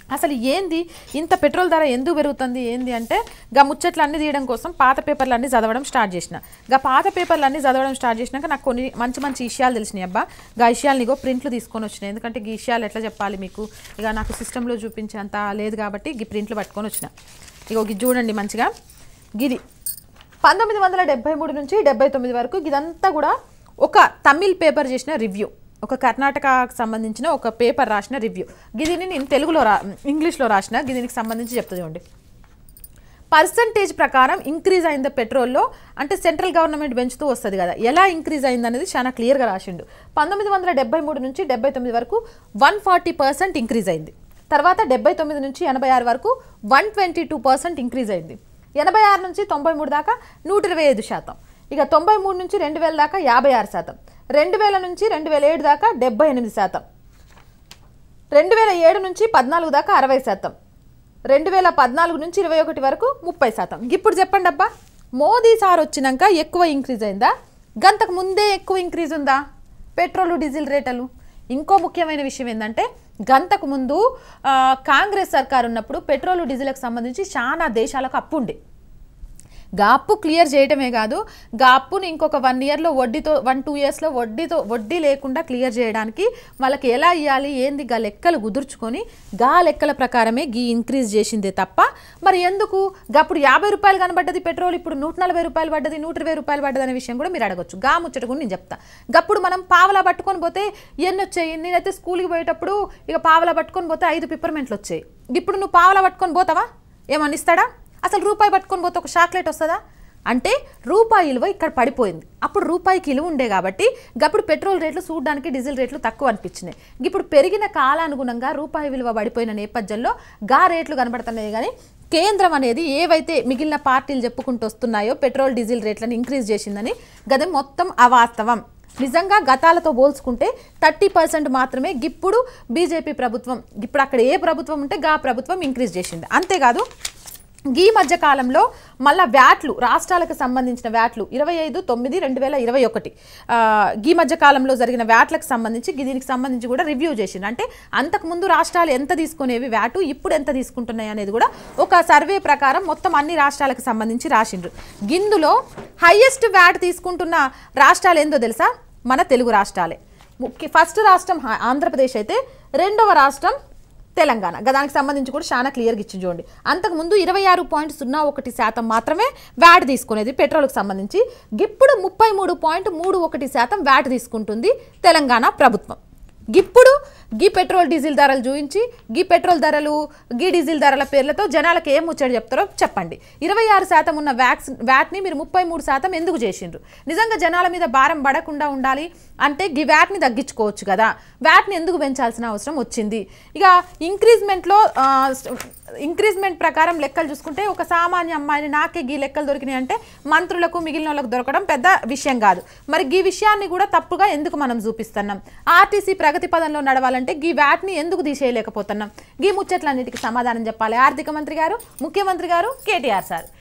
అసలు ఏంది ఇంత పెట్రోల్ ధర ఎందుకు పెరుగుతుంది ఏంది అంటే గా ముచ్చట్లన్నీ తీయడం కోసం పాత పేపర్లన్నీ చదవడం స్టార్ట్ చేసిన గా పాత పేపర్లన్నీ చదవడం స్టార్ట్ చేసినాక నాకు కొన్ని మంచి మంచి విషయాలు తెలిసినాయి అబ్బా గా విషయాలు నీకో ప్రింట్లు తీసుకొని వచ్చినాయి ఎందుకంటే ఈ విషయాలు ఎట్లా చెప్పాలి మీకు ఇక నాకు సిస్టంలో చూపించేంత లేదు కాబట్టి ఈ ప్రింట్లు పట్టుకొని వచ్చిన ఇగో ఇది చూడండి మంచిగా గిది 1973 నుంచి 79 వరకు ఇదంతా కూడా ఒక తమిళ్ పేపర్ చేసిన రివ్యూ ఒక కర్ణాటకకు సంబంధించిన ఒక పేపర్ రాసిన రివ్యూ గిదిని నేను తెలుగులో ఇంగ్లీష్లో రాసిన గిదినికి సంబంధించి చెప్తుంది చూడండి పర్సంటేజ్ ప్రకారం ఇంక్రీజ్ అయింది పెట్రోల్లో అంటే సెంట్రల్ గవర్నమెంట్ పెంచుతూ వస్తుంది కదా ఎలా ఇంక్రీజ్ అయింది అనేది చాలా క్లియర్గా రాసిండు 1973 నుంచి 79 వరకు 140% ఇంక్రీజ్ అయింది తర్వాత 79 నుంచి 86 వరకు 122% ఇంక్రీజ్ అయింది 86 నుంచి 93 దాకా 125%. ఇక 93 నుంచి 2000 దాకా 56%. 2000 నుంచి 2007 దాకా 78%. 2007 నుంచి 14 దాకా 60%. 2014 నుంచి 21 వరకు 30%. ఇప్పుడు చెప్పండి అబ్బా మోదీ సార్ వచ్చినాక ఎక్కువ ఇంక్రీజ్ అయిందా గంతకు ముందే ఎక్కువ ఇంక్రీజ్ ఉందా పెట్రోల్ డీజిల్ రేట్లు ఇంకో ముఖ్యమైన విషయం ఏంటంటే గంతకు ముందు కాంగ్రెస్ సర్కార్ ఉన్నప్పుడు పెట్రోల్ డీజిల్కి సంబంధించి చాలా దేశాలకు అప్పు ఉండే గా అప్పు క్లియర్ చేయడమే కాదు గా అప్పుని ఇంకొక 1 ఇయర్లో వడ్డీతో 1-2 ఇయర్స్లో వడ్డీ లేకుండా క్లియర్ చేయడానికి వాళ్ళకి ఎలా ఇవ్వాలి ఏంది గా లెక్కలు కుదుర్చుకొని గా లెక్కల ప్రకారమే గీ ఇంక్రీజ్ చేసిందే తప్ప మరి ఎందుకు గప్పుడు 50 రూపాయలు కనబడ్డది పెట్రోల్ ఇప్పుడు 140 రూపాయలు పడ్డది 120 రూపాయలు పడ్డది అనే విషయం కూడా మీరు అడగొచ్చు గా ముచ్చట కూడా నేను చెప్తా గప్పుడు మనం పావలా పట్టుకొని పోతే ఎన్ని వచ్చాయి నేనైతే స్కూల్కి పోయేటప్పుడు ఇక పావలా పట్టుకొని పోతే 5 పిప్పర్మెంట్లు వచ్చాయి ఇప్పుడు నువ్వు పావలా పట్టుకొని పోతావా ఏమన్నా ఇస్తాడా అసలు రూపాయి పట్టుకొని పోతే ఒక చాక్లెట్ వస్తుందా అంటే రూపాయి విలువ ఇక్కడ పడిపోయింది అప్పుడు రూపాయికి విలువ ఉండే కాబట్టి గప్పుడు పెట్రోల్ రేట్లు చూడడానికి డీజిల్ రేట్లు తక్కువ అనిపించినాయి ఇప్పుడు పెరిగిన కాలానుగుణంగా రూపాయి విలువ పడిపోయిన నేపథ్యంలో గా రేట్లు కనబడుతున్నాయి కానీ కేంద్రం అనేది ఏవైతే మిగిలిన పార్టీలు చెప్పుకుంటూ వస్తున్నాయో పెట్రోల్ డీజిల్ రేట్లను ఇంక్రీజ్ చేసిందని గది మొత్తం అవాస్తవం నిజంగా గతాలతో పోల్చుకుంటే 30% మాత్రమే ఇప్పుడు బీజేపీ ప్రభుత్వం ఇప్పుడు అక్కడ ఏ ప్రభుత్వం ఉంటే గా ప్రభుత్వం ఇంక్రీజ్ చేసింది అంతేకాదు ఈ మధ్య కాలంలో మళ్ళా వ్యాట్లు రాష్ట్రాలకు సంబంధించిన వ్యాట్లు 25/9/2021 ఈ మధ్య కాలంలో జరిగిన వ్యాట్లకు సంబంధించి దీనికి సంబంధించి కూడా రివ్యూ చేసింది అంటే అంతకుముందు రాష్ట్రాలు ఎంత తీసుకునేవి వ్యాటు ఇప్పుడు ఎంత తీసుకుంటున్నాయి అనేది కూడా ఒక సర్వే ప్రకారం మొత్తం అన్ని రాష్ట్రాలకు సంబంధించి రాసిండ్రు గిందులో హైయెస్ట్ వ్యాట్ తీసుకుంటున్న రాష్ట్రాలు ఏందో తెలుసా మన తెలుగు రాష్ట్రాలే ఫస్ట్ రాష్ట్రం ఆంధ్రప్రదేశ్ అయితే రెండవ రాష్ట్రం తెలంగాణ దానికి సంబంధించి కూడా చాలా క్లియర్గా ఇచ్చి చూడండి అంతకుముందు 26.01% మాత్రమే వ్యాట్ తీసుకునేది పెట్రోల్కి సంబంధించి ఇప్పుడు 33.31% వ్యాట్ తీసుకుంటుంది తెలంగాణ ప్రభుత్వం ఇప్పుడు గీ పెట్రోల్ డీజిల్ ధరలు చూపించి గీ పెట్రోల్ ధరలు గీ డీజిల్ ధరల పేర్లతో జనాలకు ఏం ముచ్చట చెప్తారో చెప్పండి 26% ఉన్న వ్యాట్ని మీరు 33% ఎందుకు చేసిండ్రు నిజంగా జనాల మీద భారం పడకుండా ఉండాలి అంటే గీ వ్యాట్ని తగ్గించుకోవచ్చు కదా వ్యాట్ని ఎందుకు పెంచాల్సిన అవసరం వచ్చింది ఇక ఇంక్రీజ్మెంట్ ప్రకారం లెక్కలు చూసుకుంటే ఒక సామాన్య అమ్మాయిని నాకే గీ లెక్కలు దొరికినాయి అంటే మంత్రులకు మిగిలిన వాళ్ళకు దొరకడం పెద్ద విషయం కాదు మరి గీ విషయాన్ని కూడా తప్పుగా ఎందుకు మనం చూపిస్తున్నాం ఆర్టీసీ ప్రగతి పదంలో నడవాలంటే గీ వ్యాట్ని ఎందుకు తీసేయలేకపోతున్నాం గీ ముచ్చట్లన్నిటికీ సమాధానం చెప్పాలి ఆర్థిక మంత్రి గారు ముఖ్యమంత్రి గారు కేటీఆర్ సార్